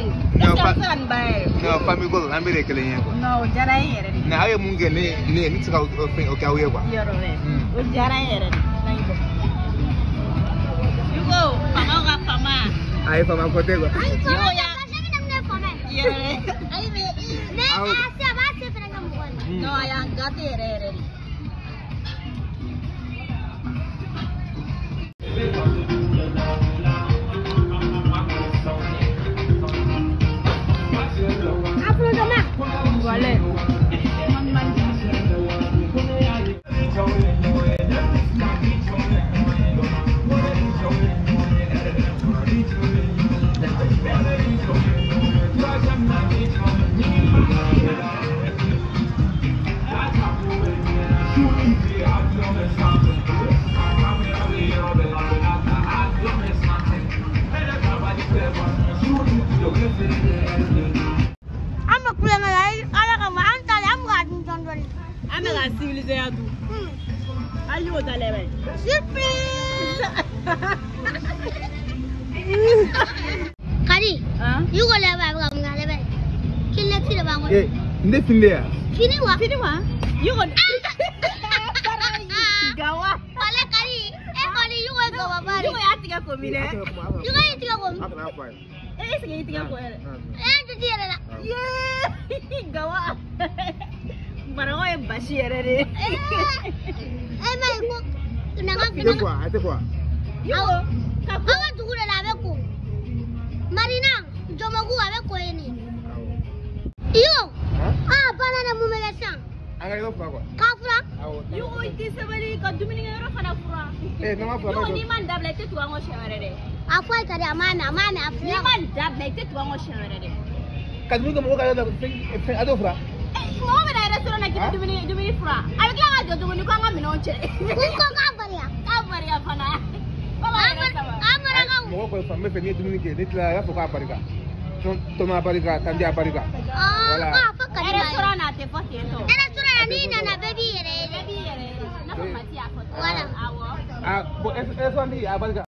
No, family go. I'm very clean. No, Jara. Now I am moving. It's out of okay. You're Jara. You go. I from a hotel. No, I am got it. Kady, you go level. Kill the kid about it. Nothing there. Fini wa? You go. Gawa. Wale Kady. Kady, you go go baba. You have to go for me. You go to go. Gawa. Barangay Bashir. My book. You Marina, Jomagu avec Coeni. You banana mumelasan. I go for Kafra. You will disability got doing a Fanafra. You man double to one share. I fight at a man, man double to one share. Can we go over? Moment I restaurant I give to me fra. I'm glad you're doing